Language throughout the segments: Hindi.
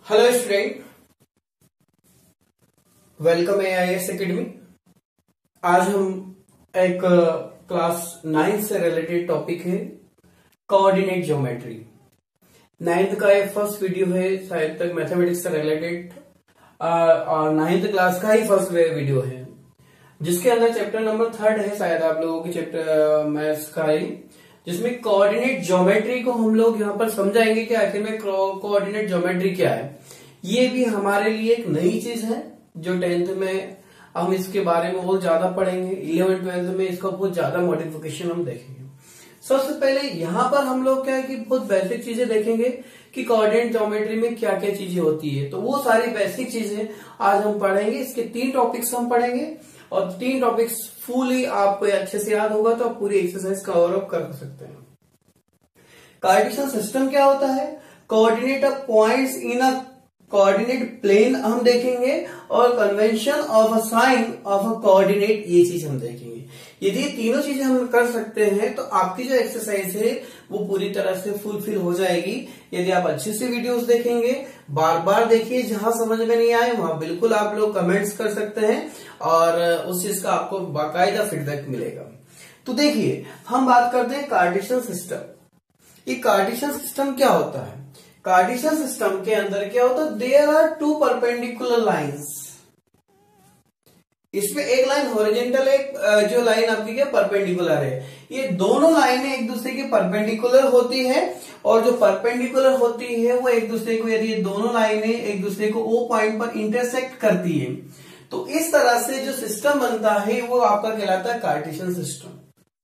Hello student, welcome AIS academy. आज हम एक क्लास 9 से रिलेटेड टॉपिक है कोऑर्डिनेट ज्योमेट्री। 9th का ये फर्स्ट वीडियो है, शायद तक मैथमेटिक्स से रिलेटेड और 9th क्लास का ही फर्स्ट वीडियो है, जिसके अंदर चैप्टर नंबर 3 है शायद आप लोगों के चैप्टर मैथ्स का ही, जिसमें कोऑर्डिनेट ज्योमेट्री को हम लोग यहाँ पर समझाएंगे कि आखिर में कोऑर्डिनेट ज्योमेट्री क्या है। ये भी हमारे लिए एक नई चीज है जो 10th में हम इसके बारे में बहुत ज्यादा पढ़ेंगे। 11th-12th में इसका बहुत ज्यादा मॉडिफिकेशन हम देखेंगे। सबसे पहले यहाँ पर हम लोग क्या है कि बहुत बेसिक चीजें देखेंगे कि कोऑर्डिनेट ज्योमेट्री में क्या क्या चीजें होती है। तो वो सारी बेसिक चीजें आज हम पढ़ेंगे। इसके 3 टॉपिक्स हम पढ़ेंगे और 3 टॉपिक्स फुली आपको अच्छे से याद होगा तो आप पूरी एक्सरसाइज कवर अप कर सकते हैं। कार्टेशियन सिस्टम क्या होता है, coordinate of points in a coordinate plane हम देखेंगे और convention of a sign of a coordinate, ये चीज हम देखेंगे। यदि तीनों चीजें हम कर सकते हैं तो आपकी जो एक्सरसाइज है वो पूरी तरह से फुलफिल हो जाएगी। यदि आप अच्छे से वीडियोस देखेंगे, बार बार देखिए, जहां समझ में नहीं आए वहां बिल्कुल आप लोग कमेंट्स कर सकते हैं और उस चीज का आपको बाकायदा फीडबैक मिलेगा। तो देखिए, हम बात करते हैं कार्टेशियन सिस्टम। ये कार्टेशियन सिस्टम क्या होता है? कार्टेशियन सिस्टम के अंदर क्या होता है, देयर आर 2 परपेंडिकुलर लाइंस। इसमें एक लाइन हॉरिजॉन्टल, एक जो लाइन आपकी क्या परपेंडिकुलर है। ये दोनों लाइनें एक दूसरे की परपेंडिकुलर होती है और जो परपेंडिकुलर होती है वो एक दूसरे को, यदि ये दोनों लाइनें एक दूसरे को O पॉइंट पर इंटरसेक्ट करती है तो इस तरह से जो सिस्टम बनता है वो आपका कहलाता है कार्टेशियन सिस्टम।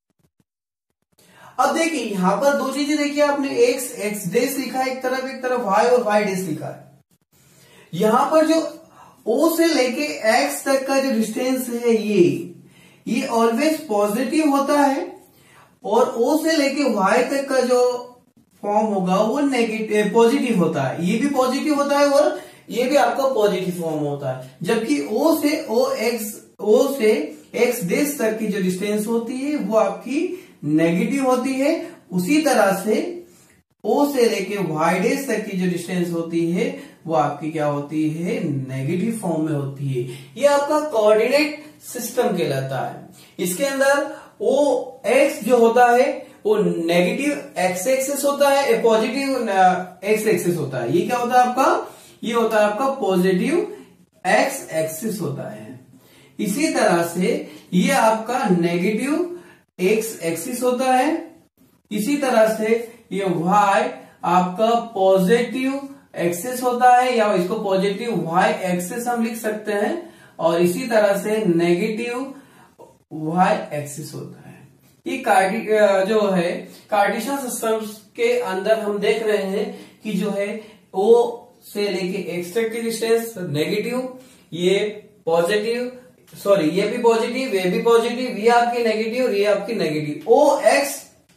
अब देखिए, यहां पर 2 चीजें देखिए आपने, x डैश लिखा है एक तरफ y और y डैश लिखा है। यहां पर जो O से लेके x तक का जो डिस्टेंस है ये ऑलवेज पॉजिटिव होता है और O से लेके y तक का जो फॉर्म होगा वो नेगेटिव पॉजिटिव होता है। ये भी पॉजिटिव होता है और ये भी आपका पॉजिटिव फॉर्म होता है। जबकि O से x डैश तक की जो डिस्टेंस होती है वो आपकी नेगेटिव होती है। उसी तरह से O से लेके y डैश तक की जो डिस्टेंस होती है वो आपकी क्या होती है, नेगेटिव फॉर्म में होती है। ये आपका कोऑर्डिनेट सिस्टम कहलाता है। इसके अंदर OX जो होता है वो नेगेटिव x एक्सिस होता है, पॉजिटिव x एक्सिस होता है। ये क्या होता है आपका, ये होता है आपका पॉजिटिव x एक्सिस होता है। इसी तरह से ये आपका नेगेटिव x एक्सिस होता है। इसी तरह से ये y आपका पॉजिटिव एक्सिस होता है, या इसको पॉजिटिव y एक्सिस हम लिख सकते हैं, और इसी तरह से नेगेटिव y एक्सिस होता है। ये जो है कार्टेशियन सिस्टम के अंदर हम देख रहे हैं कि जो है O से लेके x तक की डिस्टेंस नेगेटिव, ये पॉजिटिव, सॉरी ये भी पॉजिटिव, ये भी पॉजिटिव, ये आपकी नेगेटिव और ये आपकी नेगेटिव। OX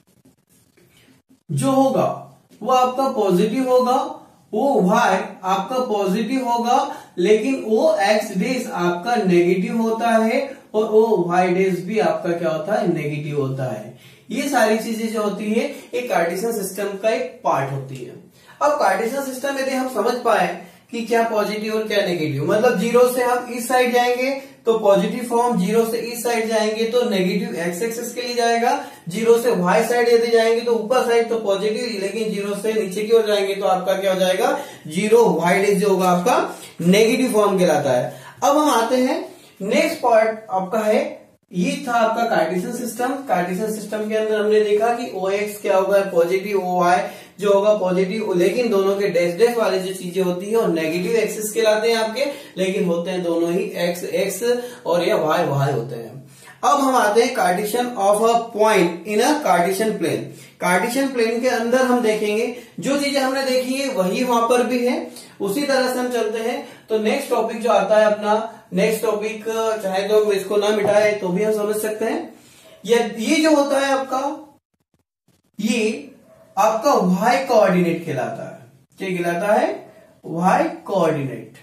जो होगा वो आपका पॉजिटिव होगा, OY आपका पॉजिटिव होगा, लेकिन OX डैश आपका नेगेटिव होता है और OY डैश भी आपका क्या होता है, नेगेटिव होता है। ये सारी चीजें जो होती है एक कार्टेशियन सिस्टम का एक पार्ट होती है। अब कार्टेशियन सिस्टम यदि हम समझ पाए कि क्या पॉजिटिव और क्या नेगेटिव, मतलब 0 से हम इस साइड जाएंगे तो पॉजिटिव फॉर्म, 0 से इस साइड जाएंगे तो नेगेटिव x एक्सिस के लिए जाएगा, 0 से y साइड यदि जाएंगे तो ऊपर साइड तो पॉजिटिव, लेकिन 0 से नीचे की ओर जाएंगे तो आपका क्या हो जाएगा, 0 y डैश जो होगा आपका नेगेटिव फॉर्म कहलाता है। अब हम आते हैं नेक्स्ट पार्ट आपका है, ये था आपका कार्टेशियन सिस्टम। कार्टेशियन सिस्टम के अंदर हमने देखा कि OX क्या होगा पॉजिटिव, OY जो होगा पॉजिटिव, लेकिन दोनों के डैश डैश वाली जो चीजें होती है और नेगेटिव एक्सिस कहलाते हैं आपके, लेकिन होते हैं दोनों ही x और ये y होते हैं। अब हम आते हैं Cartesian of a point in a Cartesian plane. Cartesian plane के अंदर हम देखेंगे जो चीजें हमने देखी है वही वहां पर भी है, उसी तरह से हम चलते हैं। तो नेक्स्ट टॉपिक जो आता है अपना, नेक्स्ट टॉपिक चाहे तो इसको ना मिटाए तो भी हम समझ सकते हैं। ये जो होता है आपका, ये आपका y कोऑर्डिनेट कहलाता है। क्या कहलाता है? y coordinate.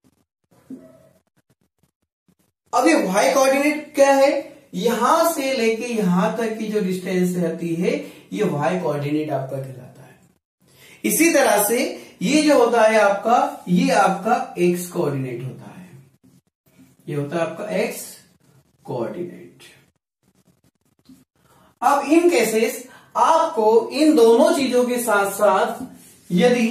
अब ये y कोऑर्डिनेट क्या है, यहां से लेके यहां तक की जो डिस्टेंस रहती है ये y कोऑर्डिनेट आपका कहलाता है। इसी तरह से ये जो होता है आपका, ये आपका एक्स कोऑर्डिनेट होता है, ये होता है आपका एक्स कोऑर्डिनेट। अब इन केसेस आपको इन दोनों चीजों के साथ साथ यदि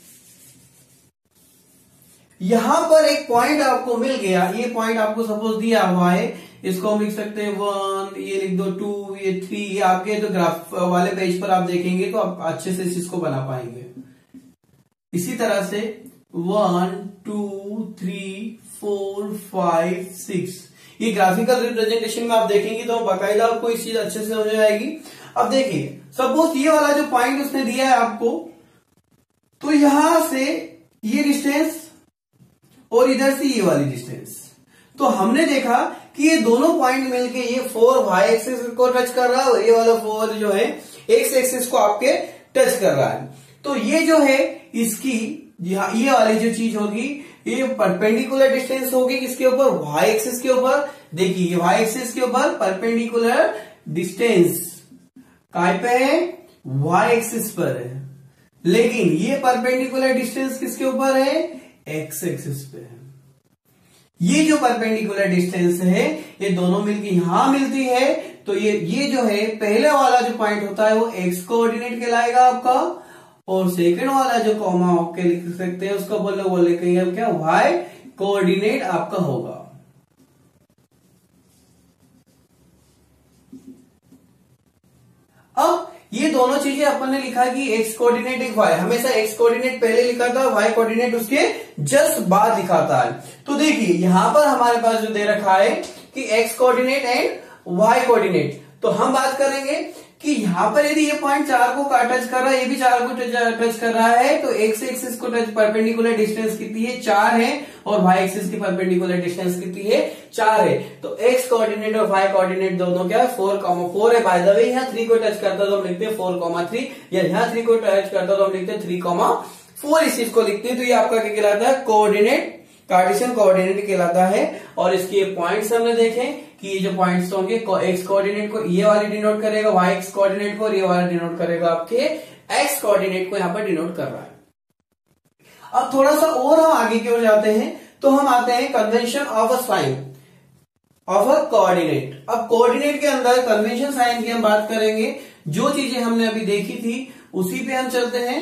यहां पर एक पॉइंट आपको मिल गया, ये पॉइंट आपको सपोज दिया हुआ है, इसको हम लिख सकते हैं 1, ये लिख दो 2, ये 3, ये आपके जो ग्राफ वाले पेज पर आप देखेंगे तो आप अच्छे से इस चीज को बना पाएंगे। इसी तरह से 1, 2, 3, 4, 5, 6, ये ग्राफिकल रिप्रेजेंटेशन में आप देखेंगे तो बाकायदा आपको इस चीज अच्छे से हो जाएगी। अब देखिए सपोज ये वाला जो पॉइंट उसने दिया है आपको, तो यहां से ये डिस्टेंस और इधर से ये वाली डिस्टेंस, तो हमने देखा कि ये दोनों पॉइंट मिलके ये 4 वाई एक्सिस को टच कर रहा है और ये वाला 4 जो है एक्स एक्सिस को आपके टच कर रहा है। तो ये जो है इसकी ये वाली जो चीज होगी ये परपेंडिकुलर डिस्टेंस होगी किसके ऊपर, वाई एक्सिस के ऊपर। देखिए ये वाई एक्सिस के ऊपर परपेंडिकुलर डिस्टेंस काय पे है, वाई एक्सिस पर है, लेकिन ये परपेंडिकुलर डिस्टेंस किसके ऊपर है, एक्स एक्सिस पे है। ये जो परपेंडिकुलर डिस्टेंस है ये दोनों मिलकर यहां मिलती है, तो ये जो है पहले वाला जो पॉइंट होता है वो एक्स कोऑर्डिनेट कहलाएगा आपका, और सेकंड वाला जो कॉमा आपके लिख सकते हैं उसको बोले क्या, वाई कोऑर्डिनेट आपका होगा। अब ये दोनों चीजें अपन ने लिखा कि एक्स कोऑर्डिनेट एक वाई, हमेशा एक्स कोऑर्डिनेट पहले लिखा था, वाई कोऑर्डिनेट उसके जस्ट बाद लिखाता है। तो देखिए यहां पर हमारे पास जो दे रखा है कि X coordinate and Y coordinate, तो हम बात करेंगे कि यहां पर यदि ये पॉइंट 4 को टच कर रहा है, ये भी 4 को टच कर रहा है, तो एक्स एक्सिस को टच परपेंडिकुलर डिस्टेंस कितनी है, 4 है, और वाई एक्सिस की परपेंडिकुलर डिस्टेंस कितनी है, 4 है। तो एक्स कोऑर्डिनेट और वाई कोऑर्डिनेट दोनों क्या है, 4,4 है। बाय द वे यहाँ 3 को टच करता तो हम लिखते हैं 4,3, या यहाँ 3 को टच करता तो हम लिखते हैं 3,4, इस चीज को लिखते हैं। तो ये आपका क्या कहलाता है, कोऑर्डिनेट, कार्टेशियन कोऑर्डिनेट कहलाता है। और इसके पॉइंट्स हमने देखे कि ये जो पॉइंट्स होंगे, एक्स कोऑर्डिनेट को ये वाले डिनोट करेगा, वाई एक्स कोऑर्डिनेट को, और ये वाला डिनोट करेगा आपके एक्स कोऑर्डिनेट को, यहां पर डिनोट कर रहा है। अब थोड़ा सा और हम आगे की ओर जाते हैं, तो हम आते हैं convention of a sign of a coordinate. अब कोऑर्डिनेट के अंदर कन्वेंशन साइन की हम बात करेंगे, जो चीजें हमने अभी देखी थी उसी पे हम चलते हैं,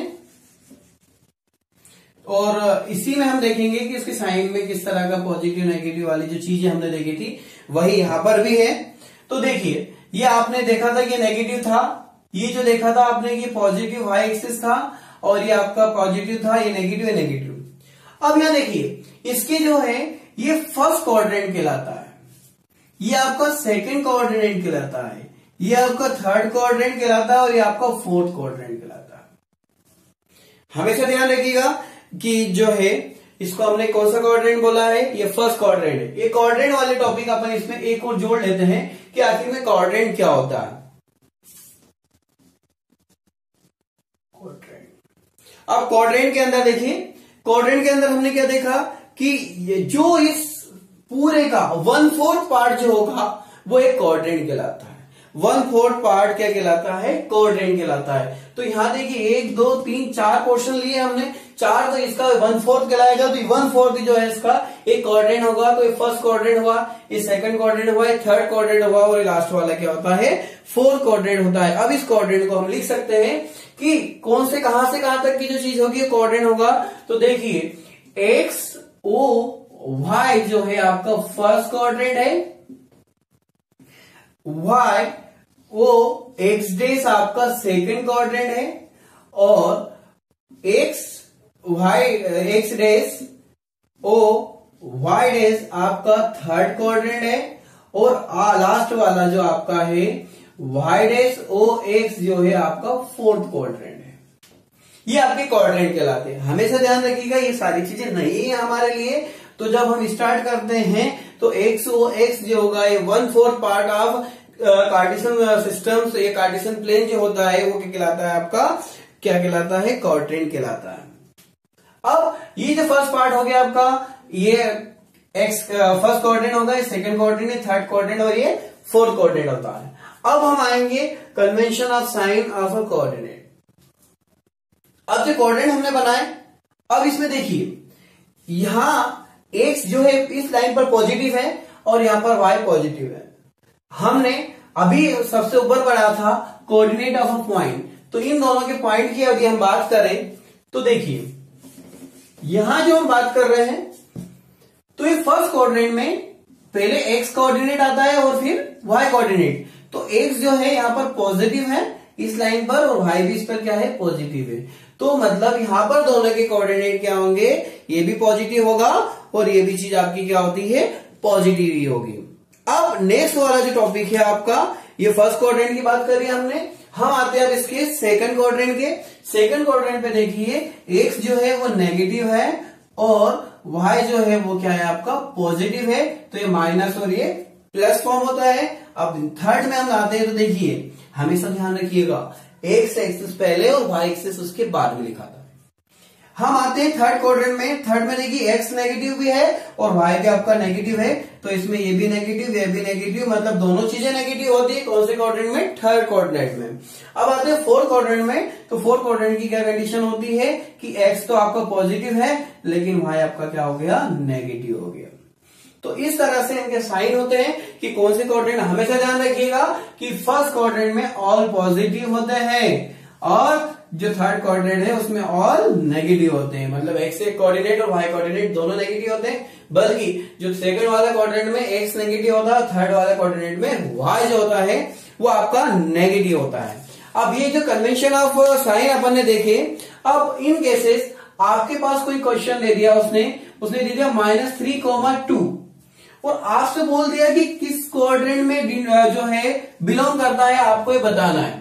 और इसी में हम देखेंगे कि इसके साइन में किस तरह का पॉजिटिव नेगेटिव वाली जो चीजें हमने देखी थी वही यहां पर भी है। तो देखिए ये आपने देखा था कि नेगेटिव था, ये जो देखा था आपने कि पॉजिटिव वाई एक्सिस था, और ये आपका पॉजिटिव था, ये नेगेटिव है, नेगेटिव। अब यहां देखिए इसके जो है ये फर्स्ट क्वाड्रेंट कहलाता है, ये आपका सेकंड क्वाड्रेंट कहलाता है, ये आपका थर्ड क्वाड्रेंट कहलाता है, और ये आपका फोर्थ क्वाड्रेंट कहलाता है। हमेशा ध्यान रखिएगा कि जो है इसको हमने कौन सा क्वाड्रेंट बोला है, ये फर्स्ट क्वाड्रेंट है। ये क्वाड्रेंट वाले टॉपिक अपन इसमें एक और जोड़ लेते हैं कि आखिर में क्वाड्रेंट क्या होता है। अब क्वाड्रेंट के अंदर देखिए, क्वाड्रेंट के अंदर हमने क्या देखा कि ये जो इस पूरे का 1/4 पार्ट जो होगा वो एक क्वाड्रेंट कहलाता है। 1/4 पार्ट क्या कहलाता है, क्वाड्रेंट कहलाता है। तो यहां देखिए 1, 2, 3, 4 पोर्शन लिए हमने, 4 तो इसका 1/4 कहलाएगा, तो 1/4 जो है इसका एक क्वाड्रेंट होगा। तो ये फर्स्ट क्वाड्रेंट हुआ, ये सेकंड क्वाड्रेंट हुआ, ये थर्ड क्वाड्रेंट हुआ, और ये लास्ट वाला क्या होता है, फोर्थ क्वाड्रेंट होता है। अब इस क्वाड्रेंट को हम लिख सकते हैं कि कौन से कहां तक की जो चीज होगी क्वाड्रेंट होगा। तो देखिए एक्स ओ वाई जो है आपका फर्स्ट क्वाड्रेंट है, वाई ओ एक्स डेस आपका सेकंड क्वाड्रेंट है, और X Y X dash O Y dash आपका थर्ड क्वाड्रेंट है, और लास्ट वाला जो आपका है वाई डेस ओ एक्स जो है आपका फोर्थ क्वाड्रेंट है। ये आपके क्वाड्रेंट कहलाते हैं। हमेशा ध्यान रखिएगा ये सारी चीजें नहीं है हमारे लिए। तो जब हम स्टार्ट करते हैं तो एक्स ओ एक्स जो होगा ये 1/4 पार्ट ऑफ कार्टेशियन सिस्टम, ये कार्टेशियन प्लेन जो होता है वो क्या कहलाता है आपका, क्या कहलाता है, क्वाड्रेंट कहलाता है। अब ये जो फर्स्ट पार्ट हो गया आपका, ये एक्स फर्स्ट क्वाड्रेंट होगा, ये सेकंड क्वाड्रेंट है, थर्ड क्वाड्रेंट, और ये फोर्थ क्वाड्रेंट होता है। अब हम आएंगे convention of sign of a coordinate. अब जो क्वाड्रेंट हमने बनाए, अब इसमें देखिए, यहां x जो है इस लाइन पर पॉजिटिव है और यहां पर y पॉजिटिव है। हमने अभी सबसे ऊपर पढ़ा था कोऑर्डिनेट ऑफ अ पॉइंट, तो इन दोनों के पॉइंट की यदि हम बात करें तो देखिए, यहां जो हम बात कर रहे हैं तो ये फर्स्ट कोऑर्डिनेट में पहले x कोऑर्डिनेट आता है और फिर y कोऑर्डिनेट। तो x जो है यहां पर पॉजिटिव है इस लाइन पर और y भी इस पर क्या है, पॉजिटिव है। तो मतलब यहां पर दोनों के कोऑर्डिनेट क्या होंगे, ये भी पॉजिटिव होगा और ये भी चीज आपकी क्या होती है, पॉजिटिव ही होगी। अब नेक्स्ट वाला जो टॉपिक है आपका, ये फर्स्ट क्वाड्रेंट की बात करी हमने, हम आते हैं अब इसके सेकंड क्वाड्रेंट के। सेकंड क्वाड्रेंट पे देखिए, x जो है वो नेगेटिव है और y जो है वो क्या है आपका, पॉजिटिव है। तो ये माइनस और ये प्लस फॉर्म होता है। अब थर्ड में हम आते हैं तो देखिए, हमेशा ध्यान रखिएगा x एक्सिस पहले और y एक्सिस उसके बाद में लिखा था। हम आते हैं थर्ड क्वाड्रेंट में। थर्ड में देखिए x नेगेटिव भी है और y भी आपका नेगेटिव है, तो इसमें ये भी नेगेटिव ये भी नेगेटिव, मतलब दोनों चीजें नेगेटिव होती है। कौन से क्वाड्रेंट में, थर्ड क्वाड्रेंट में। अब आते हैं फोर्थ क्वाड्रेंट में, तो फोर्थ क्वाड्रेंट की क्या कंडीशन होती है कि x तो आपका पॉजिटिव है लेकिन y आपका क्या हो गया, नेगेटिव हो गया। तो इस तरह से इनके साइन होते हैं कि कौन से क्वाड्रेंट, हमेशा ध्यान रखिएगा कि फर्स्ट क्वाड्रेंट में ऑल पॉजिटिव होते हैं और जो थर्ड क्वाड्रेंट है उसमें ऑल नेगेटिव होते हैं। मतलब x कोऑर्डिनेट और y कोऑर्डिनेट दोनों नेगेटिव होते हैं, बल्कि जो सेकंड वाला क्वाड्रेंट में x नेगेटिव होता है, थर्ड वाला क्वाड्रेंट में y जो होता है वो आपका नेगेटिव होता है। अब ये जो कन्वेंशन ऑफ साइन अपन ने देखे, अब इन केसेस आपके पास कोई क्वेश्चन दे दिया उसने दे दिया -3,2 और आपसे बोल दिया कि किस क्वाड्रेंट में जो है बिलोंग करता है, आपको ये बताना है।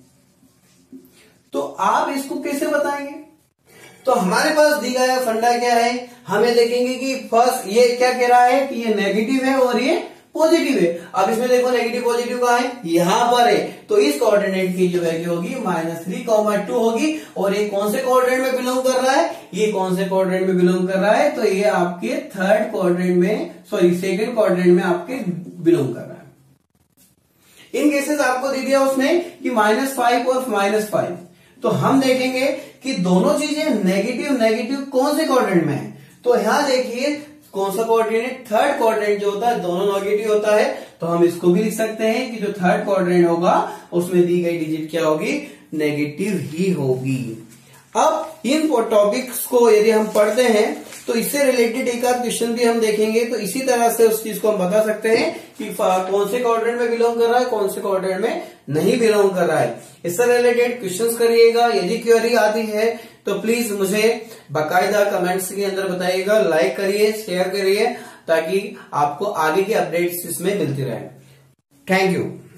तो आप इसको कैसे बताएंगे? तो हमारे पास दी गया फंडा क्या है, हमें देखेंगे कि फर्स्ट ये क्या कह रहा है कि ये नेगेटिव है और ये पॉजिटिव है। अब इसमें देखो नेगेटिव पॉजिटिव कहां है, यहां पर है, तो इस कोऑर्डिनेट की जो वैल्यू होगी -3,2 होगी। और ये कौन से कोऑर्डिनेट में बिलोंग कर रहा है, ये कौन से कोऑर्डिनेट में बिलोंग कर रहा है, तो ये आपके थर्ड कोऑर्डिनेट में, सॉरी सेकंड कोऑर्डिनेट में आपके बिलोंग कर रहा है। इन केसेस आपको दे दिया उसने कि -5 और -5, तो हम देखेंगे कि दोनों चीजें नेगेटिव नेगेटिव कौन से कोऑर्डिनेट में है। तो यहां देखिए कौन सा कोऑर्डिनेट, थर्ड कोऑर्डिनेट जो होता है दोनों नेगेटिव होता है, तो हम इसको भी लिख सकते हैं कि जो थर्ड कोऑर्डिनेट होगा उसमें दी गई डिजिट क्या होगी, नेगेटिव ही होगी। अब इन टॉपिक्स को यदि हम पढ़ते हैं तो इससे रिलेटेड एक आध क्वेश्चन भी हम देखेंगे, तो इसी तरह से उस चीज को हम बता सकते हैं कि कौन से क्वाड्रेंट में बिलोंग कर रहा है, कौन से क्वाड्रेंट में नहीं बिलोंग कर रहा है। इससे रिलेटेड क्वेश्चंस करिएगा। यदि क्वेरी आती है तो प्लीज मुझे बाकायदा कमेंट्स के अंदर बताइएगा, लाइक करिए, शेयर करिए, ताकि आपको आगे की अपडेट्स इसमें मिलती रहे। Thank you.